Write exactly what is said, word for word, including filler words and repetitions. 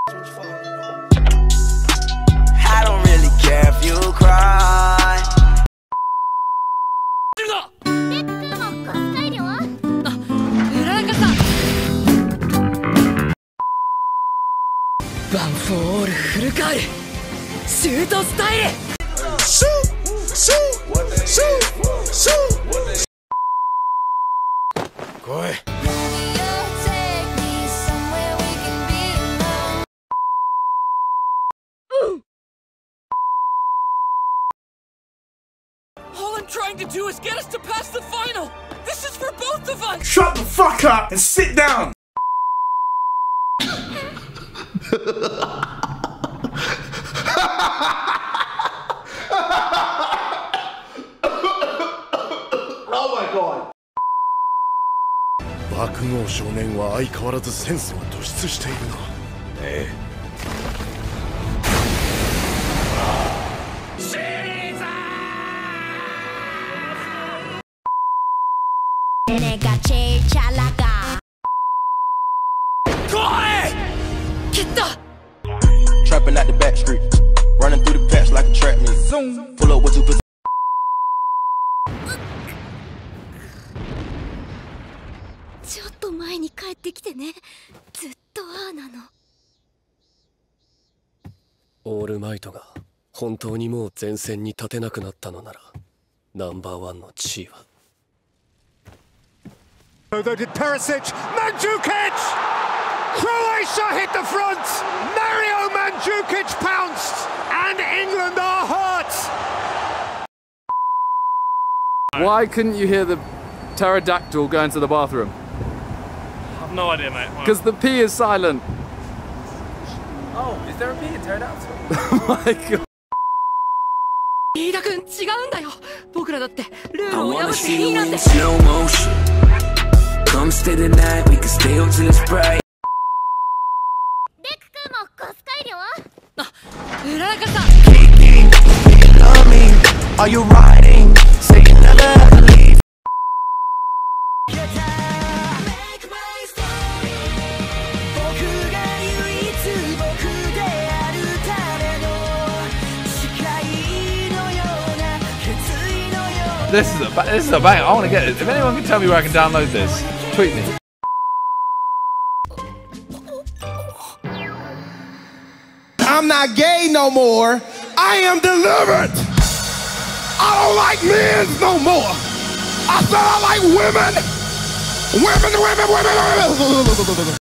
I don't really care if you cry. One for all フルカールシュートスタイルシューシューシューシュー来い All I'm trying to do is get us to pass the final. This is for both of us. Shut the fuck up and sit down. Oh my god. 爆豪少年は相変わらずセンスが突出しているな。ええ。 Trapping out the back street, running through the patch like a trap meet. Pull up with two put. ちょっと前に帰ってきてね。ずっとああなの。 オールマイトが本当にもう前線に立てなくなったのなら、ナンバーワンの地位は。 Though did Perisic, Mandzukic! Croatia hit the front! Mario Mandzukic pounced! And England are hurt! Why couldn't you hear the pterodactyl going to the bathroom? I've no idea, mate. Because the P is silent. Oh, is there a P in pterodactyl? Oh my god. 飯田君違うんだよ。僕らだってルールを破っていいなんて。 Come stay the night, we can stay up till it's bright. デク君もコス改良？ あ、浦中さん。 Love me, are you riding? Say you never ever leave. This is a this is a bang. I want to get it. If anyone can tell me where I can download this, tweet me. I'm not gay no more. I am delivered. I don't like men no more. I said I like women. Women, women, women, women.